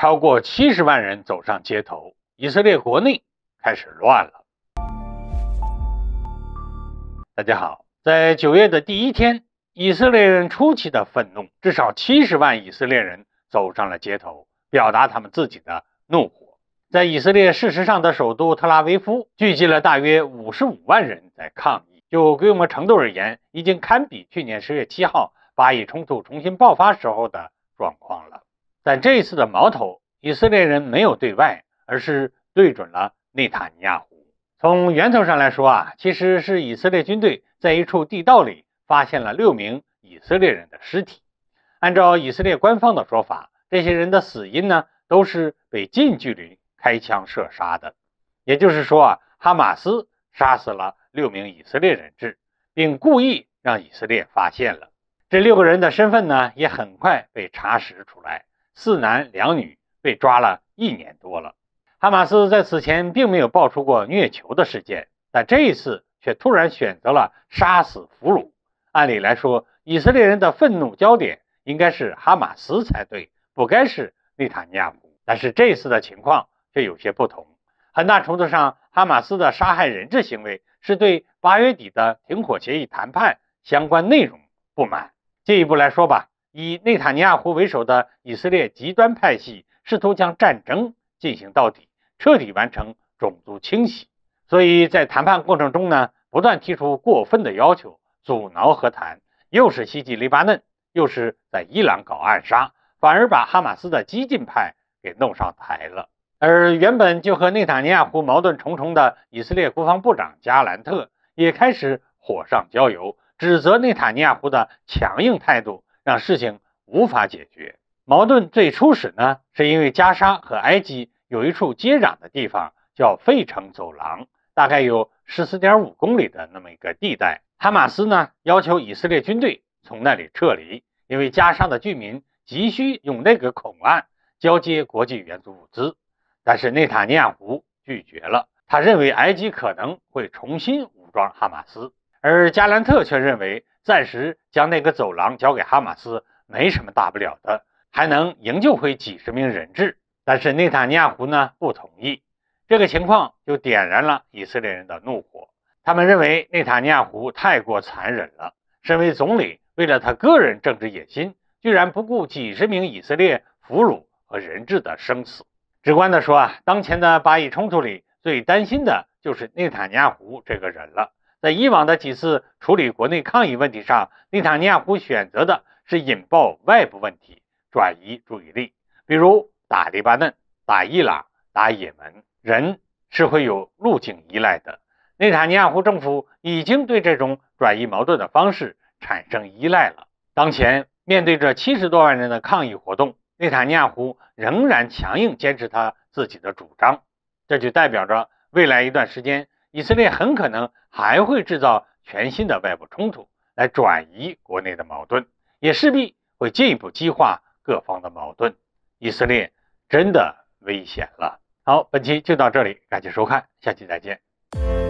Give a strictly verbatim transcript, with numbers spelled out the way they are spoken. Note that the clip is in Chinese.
超过七十万人走上街头，以色列国内开始乱了。大家好，在九月的第一天，以色列人出奇的愤怒，至少七十万以色列人走上了街头，表达他们自己的怒火。在以色列事实上的首都特拉维夫，聚集了大约五十五万人在抗议。就规模程度而言，已经堪比去年十月七号巴以冲突重新爆发时候的状况了。但这一次的矛头，以色列人没有对外，而是对准了内塔尼亚胡。从源头上来说啊，其实是以色列军队在一处地道里发现了六名以色列人的尸体。按照以色列官方的说法，这些人的死因呢，都是被近距离开枪射杀的。也就是说啊，哈马斯杀死了六名以色列人质，并故意让以色列发现了。这六个人的身份呢，也很快被查实出来，四男两女，被抓了一年多了。哈马斯在此前并没有爆出过虐囚的事件，但这一次却突然选择了杀死俘虏。按理来说，以色列人的愤怒焦点应该是哈马斯才对，不该是内塔尼亚胡。但是这次的情况却有些不同，很大程度上，哈马斯的杀害人质行为是对八月底的停火协议谈判相关内容不满。进一步来说吧，以内塔尼亚胡为首的以色列极端派系试图将战争进行到底，彻底完成种族清洗。所以在谈判过程中呢，不断提出过分的要求，阻挠和谈，又是袭击黎巴嫩，又是在伊朗搞暗杀，反而把哈马斯的激进派给弄上台了。而原本就和内塔尼亚胡矛盾重重的以色列国防部长加兰特也开始火上浇油，指责内塔尼亚胡的强硬态度让事情无法解决。矛盾最初始呢，是因为加沙和埃及有一处接壤的地方叫费城走廊，大概有 十四点五公里的那么一个地带。哈马斯呢要求以色列军队从那里撤离，因为加沙的居民急需用那个口岸交接国际援助物资。但是内塔尼亚胡拒绝了，他认为埃及可能会重新武装哈马斯，而加兰特却认为暂时将那个走廊交给哈马斯没什么大不了的，还能营救回几十名人质。但是内塔尼亚胡呢不同意，这个情况就点燃了以色列人的怒火。他们认为内塔尼亚胡太过残忍了，身为总理，为了他个人政治野心，居然不顾几十名以色列俘虏和人质的生死。直观的说啊，当前的巴以冲突里最担心的就是内塔尼亚胡这个人了。在以往的几次处理国内抗议问题上，内塔尼亚胡选择的是引爆外部问题，转移注意力，比如打黎巴嫩、打伊朗、打也门。人是会有路径依赖的，内塔尼亚胡政府已经对这种转移矛盾的方式产生依赖了。当前面对着七十多万人的抗议活动，内塔尼亚胡仍然强硬坚持他自己的主张，这就代表着未来一段时间，以色列很可能还会制造全新的外部冲突来转移国内的矛盾，也势必会进一步激化各方的矛盾。以色列真的危险了。好，本期就到这里，感谢收看，下期再见。